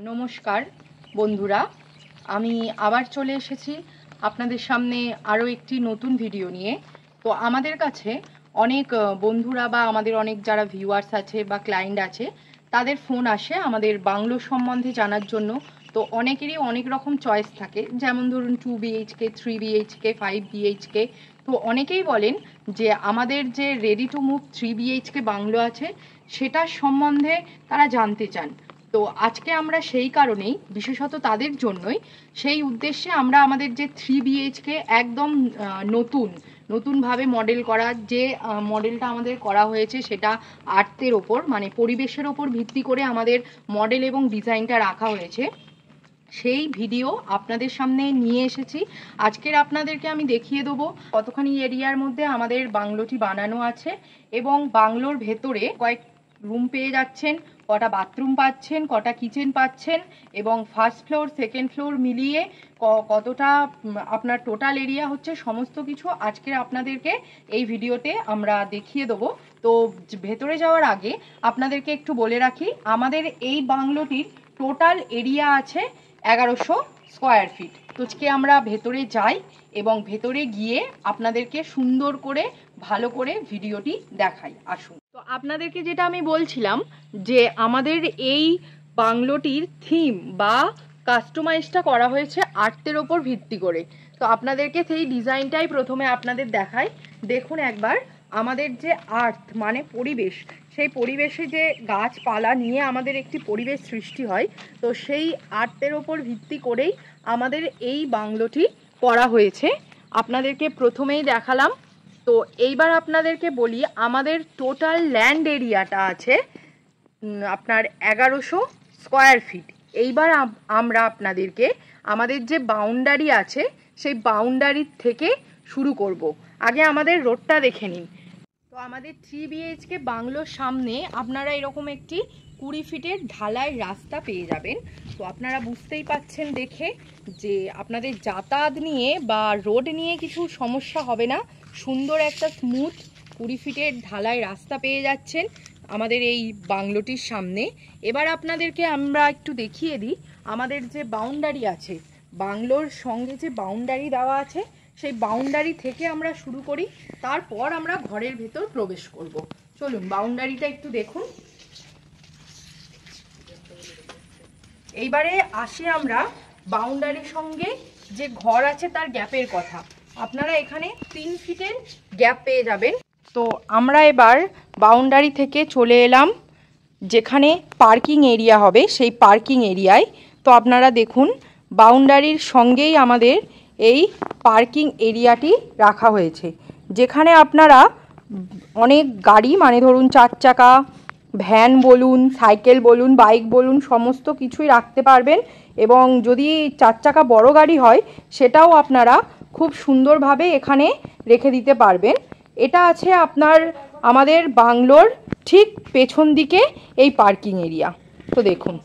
নমস্কার বন্ধুরা, আমি আবার চলে এসেছি আপনাদের সামনে আরও একটি নতুন ভিডিও নিয়ে। তো আমাদের কাছে অনেক বন্ধুরা বা আমাদের অনেক যারা ভিউয়ার্স আছে বা ক্লায়েন্ট আছে তাদের ফোন আসে আমাদের বাংলো সম্বন্ধে জানার জন্য। তো অনেকেরই অনেক রকম চয়েস থাকে, যেমন ধরুন 2 BHK, 3 BHK, 5 BHK। তো অনেকেই বলেন যে আমাদের যে ready to move 3 BHK bungalow আছে সেটার সম্বন্ধে তারা জানতে চান। তো আজকে আমরা সেই কারণেই, বিশেষত তাদের জন্যই, সেই উদ্দেশ্যে আমরা আমাদের যে 3 BHK একদম নতুনভাবে মডেল করা, যে মডেলটা আমাদের করা হয়েছে সেটা আর্থের ওপর, মানে পরিবেশের ওপর ভিত্তি করে আমাদের মডেল এবং ডিজাইনটা রাখা হয়েছে, সেই ভিডিও আপনাদের সামনে নিয়ে এসেছি। আজকের আপনাদেরকে আমি দেখিয়ে দেবো কতখানি এরিয়ার মধ্যে আমাদের বাংলোটি বানানো আছে এবং বাংলোর ভেতরে কয়েক রুম পেয়ে যাচ্ছেন, কটা বাথরুম পাচ্ছেন, কটা কিচেন পাচ্ছেন এবং ফার্স্ট ফ্লোর সেকেন্ড ফ্লোর মিলিয়ে কতটা আপনার টোটাল এরিয়া হচ্ছে, সমস্ত কিছু আজকে আপনাদেরকে এই ভিডিওতে আমরা দেখিয়ে দেবো। তো ভেতরে যাওয়ার আগে আপনাদেরকে একটু বলে রাখি, আমাদের এই বাংলোটির টোটাল এরিয়া আছে 1100 স্কোয়ার ফিট। তো আজকে আমরা ভেতরে যাই এবং ভেতরে গিয়ে আপনাদেরকে সুন্দর করে ভালো করে ভিডিওটি দেখাই। আসুন। তো আপনাদেরকে যেটা আমি বলছিলাম যে আমাদের এই বাংলোটির থিম বা কাস্টমাইজটা করা হয়েছে আর্টের ওপর ভিত্তি করে। তো আপনাদেরকে সেই ডিজাইনটাই প্রথমে আপনাদের দেখাই। দেখুন একবার আমাদের যে আর্থ মানে পরিবেশ, সেই পরিবেশে যে গাছপালা নিয়ে আমাদের একটি পরিবেশ সৃষ্টি হয়, তো সেই আর্টের ওপর ভিত্তি করেই আমাদের এই বাংলোটি করা হয়েছে। আপনাদেরকে প্রথমেই দেখালাম। তো এইবার আপনাদেরকে বলি, আমাদের টোটাল ল্যান্ড এরিয়াটা আছে আপনার 1100 স্কোয়ার ফিট। এইবার আমরা আপনাদেরকে আমাদের যে বাউন্ডারি আছে সেই বাউন্ডারির থেকে শুরু করব। আগে আমাদের রোডটা দেখে নিন। তো আমাদের 3 BHK বাংলোর সামনে আপনারা এরকম একটি 20 ফিটের ঢালাই রাস্তা পেয়ে যাবেন। তো আপনারা বুঝতেই পাচ্ছেন দেখে যে আপনাদের যাতায়াত নিয়ে বা রোড নিয়ে কিছু সমস্যা হবে না। সুন্দর একটা স্মুথ 20 ফিটের ঢালাই রাস্তা পেয়ে যাচ্ছেন আমাদের এই বাংলোটির সামনে। এবার আপনাদেরকে আমরা একটু দেখিয়ে দিই আমাদের যে বাউন্ডারি আছে, বাংলোর সঙ্গে যে বাউন্ডারি দেওয়া আছে সেই বাউন্ডারি থেকে আমরা শুরু করি, তারপর আমরা ঘরের ভেতর প্রবেশ করব। চলুন বাউন্ডারিটা একটু দেখুন। এইবারে আসি আমরা বাউন্ডারির সঙ্গে যে ঘর আছে তার গ্যাপের কথা। আপনারা এখানে 3 ফিটের গ্যাপ পেয়ে যাবেন। তো আমরা এবার বাউন্ডারি থেকে চলে এলাম যেখানে পার্কিং এরিয়া হবে, সেই পার্কিং এরিয়ায়। তো আপনারা দেখুন বাউন্ডারির সঙ্গেই আমাদের এই পার্কিং এরিয়াটি রাখা হয়েছে, যেখানে আপনারা অনেক গাড়ি, মানে ধরুন 4 চাকা, ভ্যান বলুন, সাইকেল বলুন, বাইক বলুন, সমস্ত কিছুই রাখতে পারবেন। এবং যদি 4 চাকা বড় গাড়ি হয় সেটাও আপনারা খুব সুন্দরভাবে এখানে রেখে দিতে পারবেন। এটা আছে আপনার আমাদের বাংলোর ঠিক পেছন দিকে এই পার্কিং এরিয়া। তো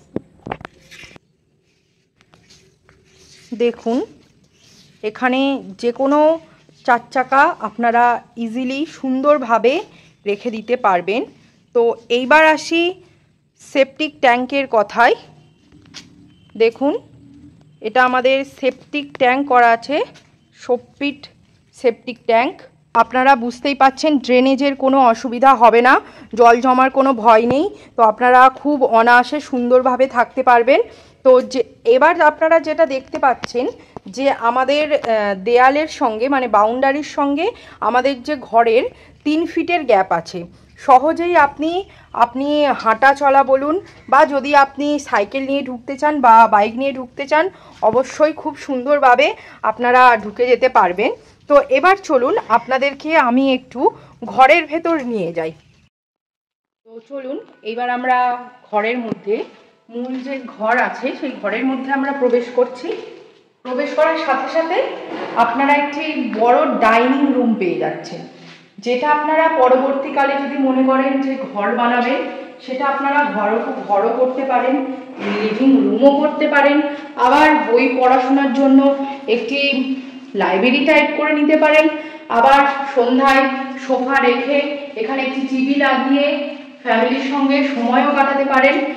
দেখুন এখানে যে কোনো 4 চাকা আপনারা ইজিলি সুন্দরভাবে রেখে দিতে পারবেন। তো এইবার আসি সেপটিক ট্যাঙ্কের কথায়। দেখুন এটা আমাদের সেপটিক ট্যাঙ্ক করা আছে, 6 ফিট সেপটিক ট্যাঙ্ক। আপনারা বুঝতেই পাচ্ছেন ড্রেনেজের কোনো অসুবিধা হবে না, জল জমার কোনো ভয় নেই। তো আপনারা খুব অনায়াসে সুন্দরভাবে থাকতে পারবেন। তো যে এবার আপনারা যেটা দেখতে পাচ্ছেন যে আমাদের দেয়ালের সঙ্গে, মানে বাউন্ডারির সঙ্গে আমাদের যে ঘরের 3 ফিটের গ্যাপ আছে। সহজেই আপনি হাঁটা চলা বলুন, বা যদি আপনি সাইকেল নিয়ে ঢুকতে চান বা বাইক নিয়ে ঢুকতে চান, অবশ্যই খুব সুন্দরভাবে আপনারা ঢুকে যেতে পারবেন। তো এবার চলুন আপনাদেরকে আমি একটু ঘরের ভেতর নিয়ে যাই। তো চলুন এবার আমরা ঘরের মধ্যে, মূল যে ঘর আছে সেই ঘরের মধ্যে আমরা প্রবেশ করছি। প্রবেশ করার সাথে সাথে আপনারা একটি বড় ডাইনিং রুম পেয়ে যাচ্ছেন, যেটা আপনারা পরবর্তীকালে যদি মনে করেন যে ঘর বানাবেন, সেটা আপনারা ঘরও করতে পারেন, লিভিং রুমও করতে পারেন, আবার বই পড়াশোনার জন্য একটি লাইব্রেরি টাইপ করে নিতে পারেন। আবার সন্ধ্যায় সোফা রেখে এখানে একটি টিভি লাগিয়ে ফ্যামিলির সঙ্গে সময়ও কাটাতে পারেন।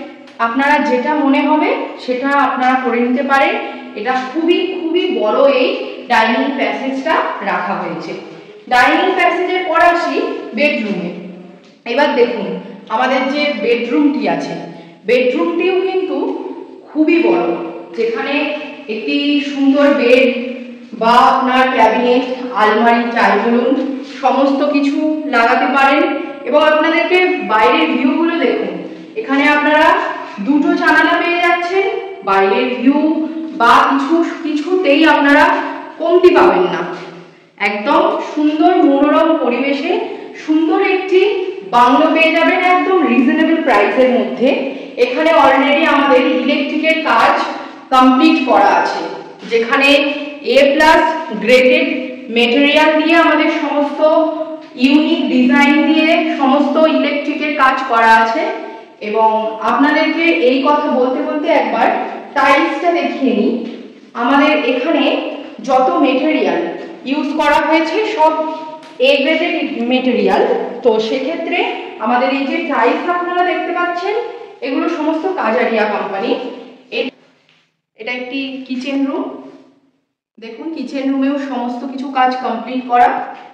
আপনারা যেটা মনে হবে সেটা আপনারা করে নিতে পারেন। এটা খুবই খুবই বড় এই ডাইনিং প্যাসেজটা রাখা হয়েছে। ডাইনিং প্যাসেজের পর আসি বেডরুমে। এবার দেখুন আমাদের যে বেডরুমটি আছে, বেডরুমটিও কিন্তু খুবই বড়, যেখানে একটি সুন্দর বেড বা আপনার ক্যাবিনেট, আলমারি, চাই বলুন, সমস্ত কিছু লাগাতে পারেন। এবং আপনাদেরকে বাইরের ভিউগুলো দেখুন, এখানে আপনারা দুটো জানালা পেয়ে যাচ্ছেন। বাইরের ভিউ বা কিছুতেই আপনারা কমতি পাবেন না। একদম সুন্দর মনোরম পরিবেশে সুন্দর একটি বাংলো পেয়ে যাবেন একদম রিজনেবল প্রাইসের মধ্যে। এখানে অলরেডি আমাদের ইলেকট্রিকের কাজ কমপ্লিট করা আছে, যেখানে A+ গ্রেডেড মেটেরিয়াল দিয়ে আমাদের সমস্ত ইউনিক ডিজাইন দিয়ে সমস্ত ইলেকট্রিকের কাজ করা আছে। এবং আপনাদেরকে এই কথা বলতে বলতে একবার টাইলসটা দেখিয়ে নিই। আমাদের এখানে যত মেটেরিয়াল ইউজ করা হয়েছে সব A গ্রেডেড মেটেরিয়াল। তো সেক্ষেত্রে আমাদের এই যে টাইলস আপনারা দেখতে পাচ্ছেন, এগুলো সমস্ত কাজারিয়া কোম্পানি। এটা একটি কিচেন রুম। দেখুন কিচেন রুমেও সমস্ত কিছু কাজ কমপ্লিট করা।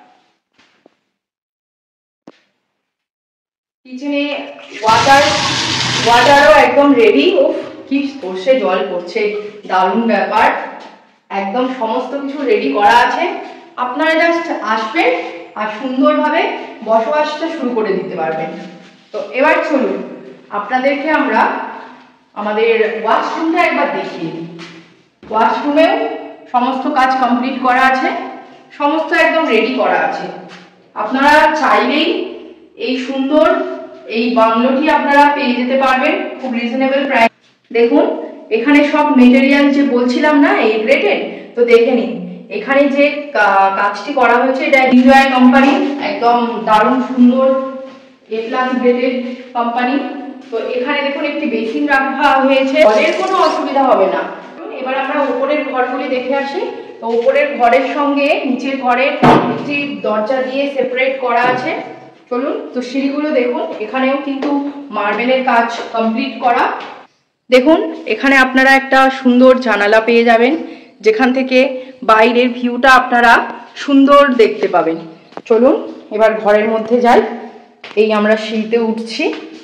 কিচেনে ওয়াটারও একদম রেডি। ও কি সর্ষে জল পড়ছে, দারুণ ব্যাপার। একদম সমস্ত কিছু রেডি করা আছে। আপনারা জাস্ট আসবেন আর সুন্দরভাবে বসবাসটা শুরু করে দিতে পারবেন। তো এবার চলুন আপনাদেরকে আমরা আমাদের ওয়াশরুমটা একবার দেখিয়ে দিই। ওয়াশরুমেও সমস্ত কাজ কমপ্লিট করা আছে, সমস্ত একদম রেডি করা আছে। আপনারা চাইলেই এই সুন্দর এই বাংলোটি আপনারা পেয়ে যেতে পারবেন খুব রিজনেবল প্রাইস। দেখুন এখানে সব মেটেরিয়াল যে বলছিলাম না A গ্রেডেড, তো দেখে নিন এখানে যে কাজটি করা হয়েছে এটা এনজয় কোম্পানি, একদম দারুণ সুন্দর A+ গ্রেডেড কোম্পানি। তো এখানে দেখুন একটি বেসিন রাখা হয়েছে, জলের কোনো অসুবিধা হবে না। এবার আমরা উপরের ঘরগুলি দেখে আসি। তো উপরের ঘরের সঙ্গে নিচের ঘরের একটি দরজা দিয়ে সেপারেট করা আছে। চলুন তো সিঁড়িগুলো দেখুন, এখানেও কিন্তু মার্বেলের কাজ কমপ্লিট করা। দেখুন এখানে আপনারা একটা সুন্দর জানালা পেয়ে যাবেন, যেখান থেকে বাইরের ভিউটা আপনারা সুন্দর দেখতে পাবেন। চলুন এবার ঘরের মধ্যে যাই। এই আমরা সিঁড়িতে উঠছি।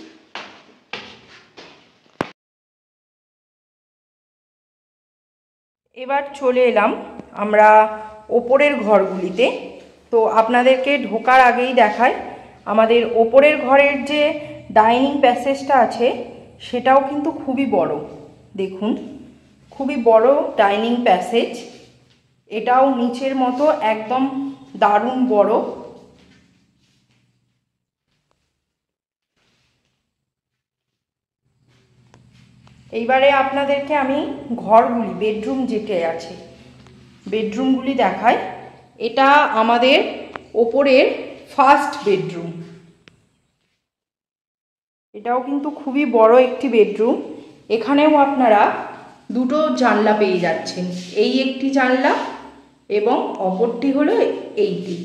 এবার চলে এলাম আমরা ওপরের ঘরগুলিতে। তো আপনাদেরকে ঢোকার আগেই দেখায় আমাদের ওপরের ঘরের যে ডাইনিং প্যাসেজটা আছে সেটাও কিন্তু খুবই বড়। দেখুন খুবই বড় ডাইনিং প্যাসেজ, এটাও নিচের মতো একদম দারুণ বড়। এইবারে আপনাদেরকে আমি ঘরগুলি, বেডরুম যেটা আছে বেডরুমগুলি দেখাই। এটা আমাদের ওপরের ফার্স্ট বেডরুম। এটাও কিন্তু খুবই বড় একটি বেডরুম। এখানেও আপনারা দুটো জানলা পেয়ে যাচ্ছেন, এই একটি জানলা এবং অপরটি হলো এইটি।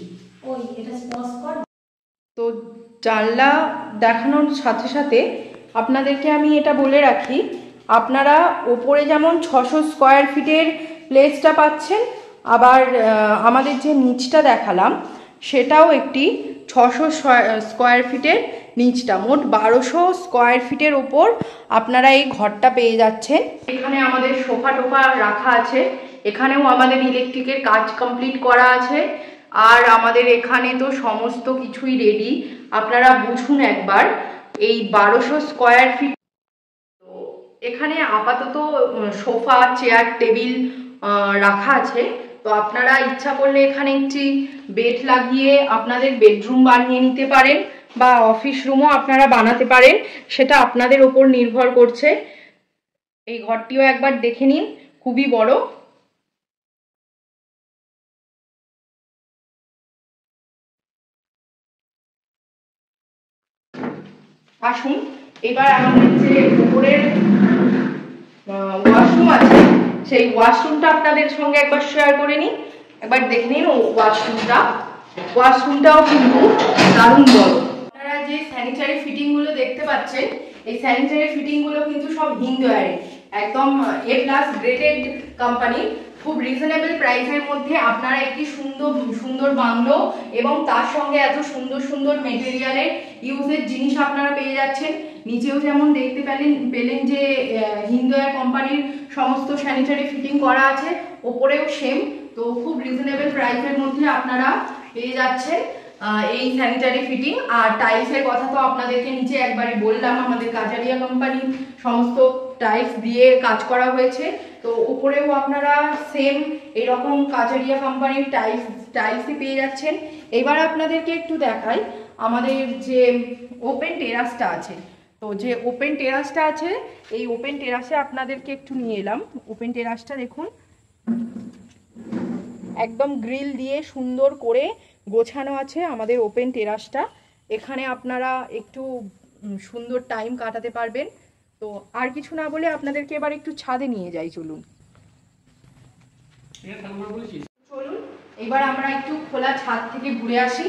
তো জানলা দেখানোর সাথে সাথে আপনাদেরকে আমি এটা বলে রাখি, আপনারা ওপরে যেমন 600 স্কোয়ার ফিটের প্লেসটা পাচ্ছেন, আবার আমাদের যে নিচটা দেখালাম সেটাও একটি 600 স্কোয়ার ফিটের নিচটা, মোট 1200 স্কোয়ার ফিটের ওপর আপনারা এই ঘরটা পেয়ে যাচ্ছেন। এখানে আমাদের সোফা টোফা রাখা আছে, এখানেও আমাদের ইলেকট্রিকের কাজ কমপ্লিট করা আছে। আর আমাদের এখানে তো সমস্ত কিছুই রেডি। আপনারা বুঝুন একবার এই 1200 স্কোয়ার ফিট। তো এখানে আপাতত সোফা, চেয়ার, টেবিল রাখা আছে। তো আপনারা ইচ্ছা করলে এখানে একটি বেড লাগিয়ে আপনাদের বেডরুম বানিয়ে নিতে পারেন, বা অফিস রুমও আপনারা বানাতে পারেন, সেটা আপনাদের ওপর নির্ভর করছে। এই ঘরটিও একবার দেখে নিন, খুবই বড়। আসুন এবার আমাদের যে উপরের ওয়াশরুম আছে সেই ওয়াশরুমটা আপনাদের সঙ্গে একবার শেয়ার করে নিই। একবার দেখে নিন ওয়াশরুমটাও কিন্তু দারুণ বড়। আপনারা যে স্যানিটারি ফিটিংগুলো দেখতে পাচ্ছেন, এই স্যানিটারি ফিটিংগুলো কিন্তু সব হিন্দওয়্যারের, একদম A+ গ্রেডেড কোম্পানি। খুব রিজনেবল প্রাইসের মধ্যে আপনারা একটি সুন্দর সুন্দর বাংলো এবং তার সঙ্গে এত সুন্দর সুন্দর মেটেরিয়ালের ইউজের জিনিস আপনারা পেয়ে যাচ্ছেন। নিচেও যেমন দেখতে পেলেন যে হিন্দওয়্যার কোম্পানির সমস্ত স্যানিটারি ফিটিং করা আছে, ওপরেও সেম। তো খুব রিজনেবল প্রাইসের মধ্যে আপনারা পেয়ে যাচ্ছেন এই স্যানিটারি ফিটিং। আর টাইলসের কথা তো আপনাদেরকে নিচে একবারই বললাম, আমাদের কাজারিয়া কোম্পানি সমস্ত টাইলস দিয়ে কাজ করা হয়েছে। তো উপরেও আপনারা সেম এরকম কাজারিয়া কোম্পানির টাইলসই পেয়ে যাচ্ছেন। এবার আপনাদেরকে একটু দেখাই আমাদের যে ওপেন টেরাসটা আছে। তো যে ওপেন টেরাসটা আছে, এই ওপেন টেরাসে আপনাদেরকে একটু নিয়ে এলাম। ওপেন টেরাসটা দেখুন, একদম গ্রিল দিয়ে সুন্দর করে গোছানো আছে আমাদের ওপেন টেরাসটা। এখানে আপনারা একটু সুন্দর টাইম কাটাতে পারবেন। তো আর কিছু না বলে আপনাদেরকে এবার একটু ছাদে নিয়ে যাই, চলুন। চলুন এবার আমরা একটু খোলা ছাদ থেকে ঘুরে আসি।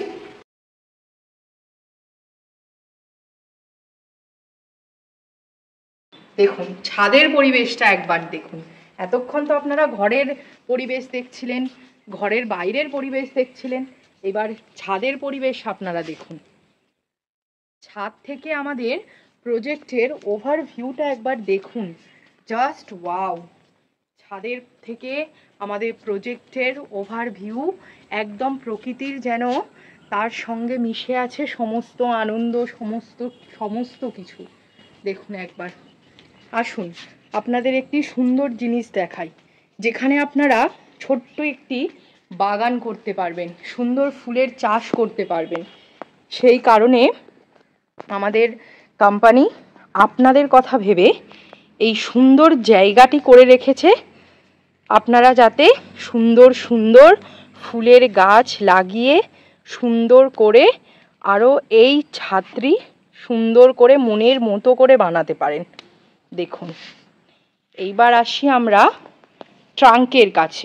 দেখুন ছাদের পরিবেশটা একবার দেখুন। এতক্ষণ তো আপনারা ঘরের পরিবেশ দেখছিলেন, ঘরের বাইরের পরিবেশ দেখছিলেন, এবার ছাদের পরিবেশ আপনারা দেখুন। ছাদ থেকে আমাদের প্রজেক্টের ওভারভিউটা একবার দেখুন, জাস্ট ওয়াও। ছাদের থেকে আমাদের প্রজেক্টের ওভারভিউ, একদম প্রকৃতির যেন তার সঙ্গে মিশে আছে সমস্ত আনন্দ, সমস্ত কিছু। দেখুন একবার, আসুন আপনাদের একটি সুন্দর জিনিস দেখাই, যেখানে আপনারা ছোট্ট একটি বাগান করতে পারবেন, সুন্দর ফুলের চাষ করতে পারবেন। সেই কারণে আমাদের কোম্পানি আপনাদের কথা ভেবে এই সুন্দর জায়গাটি করে রেখেছে, আপনারা যাতে সুন্দর সুন্দর ফুলের গাছ লাগিয়ে সুন্দর করে আরও এই ছাদটি সুন্দর করে মনের মতো করে বানাতে পারেন। দেখুন এইবার আসি আমরা ট্রাঙ্কের কাছে।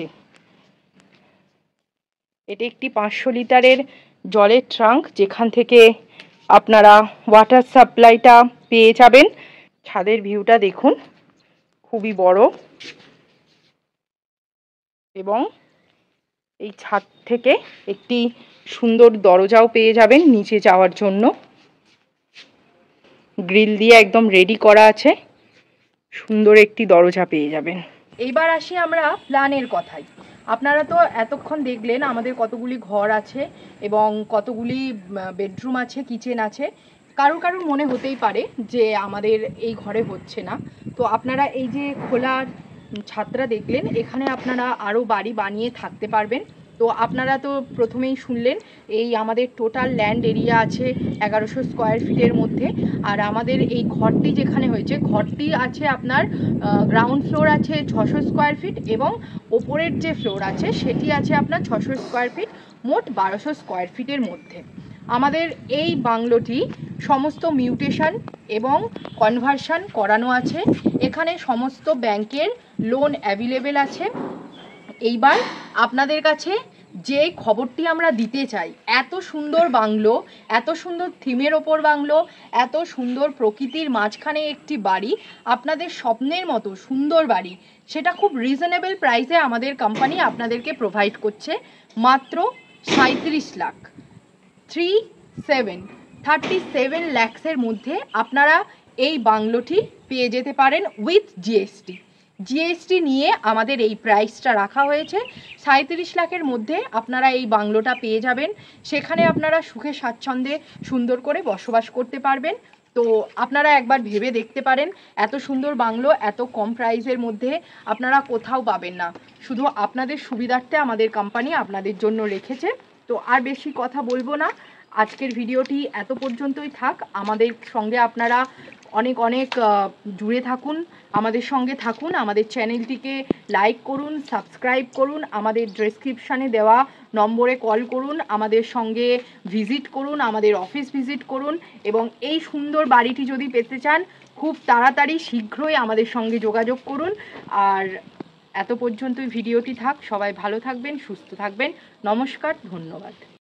এটি একটি 500 লিটারের জলের ট্রাঙ্ক, যেখান থেকে আপনারা ওয়াটার সাপ্লাইটা পেয়ে যাবেন। ছাদের ভিউটা দেখুন, খুবই বড়, এবং এই ছাদ থেকে একটি সুন্দর দরজাও পেয়ে যাবেন নিচে যাওয়ার জন্য। গ্রিল দিয়ে একদম রেডি করা আছে, সুন্দর একটি দরজা পেয়ে যাবেন। এইবার আসি আমরা প্ল্যানের কথায়। আপনারা তো এতক্ষণ দেখলেন আমাদের কতগুলি ঘর আছে এবং কতগুলি বেডরুম আছে, কিচেন আছে। কারোর মনে হতেই পারে যে আমাদের এই ঘরে হচ্ছে না। তো আপনারা এই যে খোলা ছাদটা দেখলেন, এখানে আপনারা আরও বাড়ি বানিয়ে থাকতে পারবেন। তো আপনারা তো প্রথমেই শুনলেন এই আমাদের টোটাল ল্যান্ড এরিয়া আছে 1100 স্কোয়ার ফিটের মধ্যে। আর আমাদের এই ঘরটি যেখানে হয়েছে, ঘরটি আছে আপনার গ্রাউন্ড ফ্লোর আছে 600 স্কোয়ার ফিট এবং ওপরের যে ফ্লোর আছে সেটি আছে আপনার 600 স্কোয়ার ফিট, মোট 1200 স্কোয়ার ফিটের মধ্যে। আমাদের এই বাংলোটি সমস্ত মিউটেশন এবং কনভার্সন করানো আছে। এখানে সমস্ত ব্যাংকের লোন অ্যাভেলেবেল আছে। এইবার আপনাদের কাছে যে খবরটি আমরা দিতে চাই, এত সুন্দর বাংলো, এত সুন্দর থিমের ওপর বাংলো, এত সুন্দর প্রকৃতির মাঝখানে একটি বাড়ি, আপনাদের স্বপ্নের মতো সুন্দর বাড়ি, সেটা খুব রিজনেবল প্রাইসে আমাদের কোম্পানি আপনাদেরকে প্রোভাইড করছে। মাত্র 37 লাখ, 37 ল্যাক্সের মধ্যে আপনারা এই বাংলোটি পেয়ে যেতে পারেন উইথ জিএসটি নিয়ে আমাদের এই প্রাইসটা রাখা হয়েছে। 37 লাখের মধ্যে আপনারা এই বাংলোটা পেয়ে যাবেন। সেখানে আপনারা সুখে স্বাচ্ছন্দ্যে সুন্দর করে বসবাস করতে পারবেন। তো আপনারা একবার ভেবে দেখতে পারেন, এত সুন্দর বাংলো এত কম প্রাইসের মধ্যে আপনারা কোথাও পাবেন না। শুধু আপনাদের সুবিধার্থে আমাদের কোম্পানি আপনাদের জন্য রেখেছে। তো আর বেশি কথা বলবো না, আজকের ভিডিওটি এত পর্যন্তই থাক। আমাদের সঙ্গে আপনারা অনেক জুড়ে থাকুন, আমাদের সঙ্গে থাকুন, আমাদের চ্যানেলটিকে লাইক করুন, সাবস্ক্রাইব করুন, আমাদের ডেসক্রিপশানে দেওয়া নম্বরে কল করুন, আমাদের সঙ্গে ভিজিট করুন, আমাদের অফিস ভিজিট করুন, এবং এই সুন্দর বাড়িটি যদি পেতে চান খুব তাড়াতাড়ি শীঘ্রই আমাদের সঙ্গে যোগাযোগ করুন। আর এত পর্যন্তই ভিডিওটি থাক। সবাই ভালো থাকবেন, সুস্থ থাকবেন। নমস্কার, ধন্যবাদ।